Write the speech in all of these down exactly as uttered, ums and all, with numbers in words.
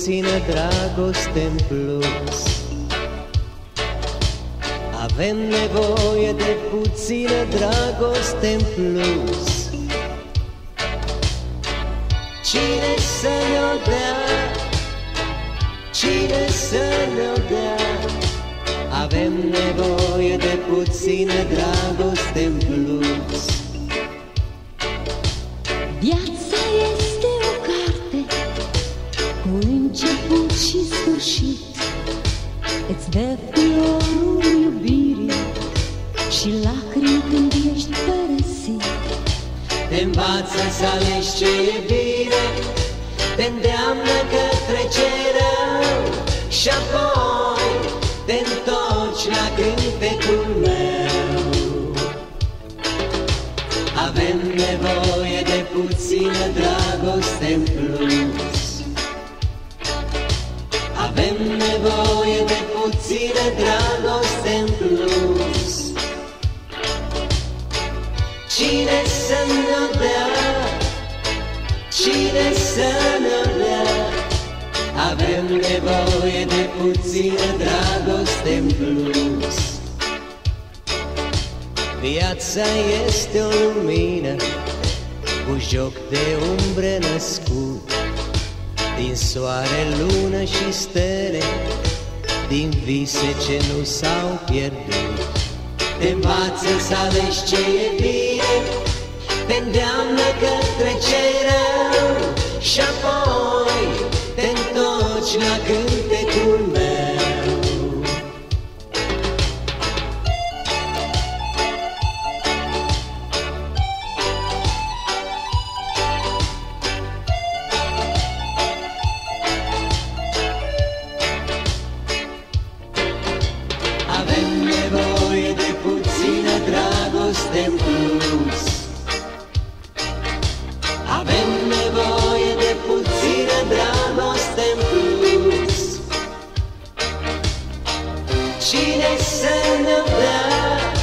puțină dragoste în plus. Avem nevoie de puțină dragoste în plus. Cine să ne-o dea? Cine să ne-o dea? Avem nevoie de puțină dragoste în plus. Viața este o carte cu început și sfârșit. Îți dă florul iubirii și lacrimi când ești părăsit. Te învață să alegi ce e bine, te îndeamnă către ce rău și apoi te întorci la cântecul meu. Avem nevoie de puțină dragoste în plus. Avem nevoie de puțină dragoste în plus. Cine să ne-o dea? Cine să ne-o dea? Avem nevoie de puțină dragoste în plus. Viața este o lumină cu joc de umbre născut, din soare, lună și stele, din vise ce nu s-au pierdut. Te învață să alegi ce e bine, te îndeamnă către ce rău și apoi te întorci la cântecul meu. Avem nevoie de puțină dragoste în plus. Avem nevoie de puțină dragoste în plus. Cine să ne-o dea?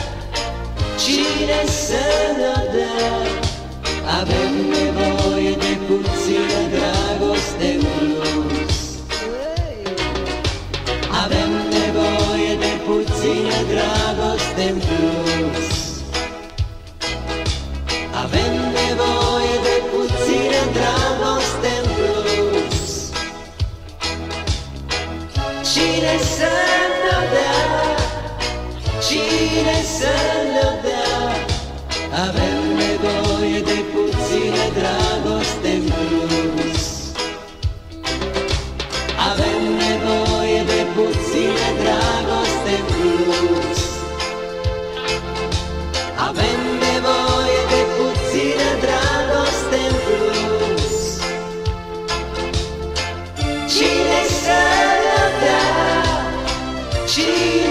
Cine să ne-o dea? Avem nevoie de puțină dragoste în plus. Avem nevoie de puțină dragoste în plus. Avem nevoie de puțină dragoste în plus. Cine să ne-o dea? Cine să ne-o dea? Avem nevoie de puțină dragoste în plus. Avem nevoie de puțină dragoste în plus. Avem nevoie de puțină dragoste în plus. Cine să ne-o dea? Cine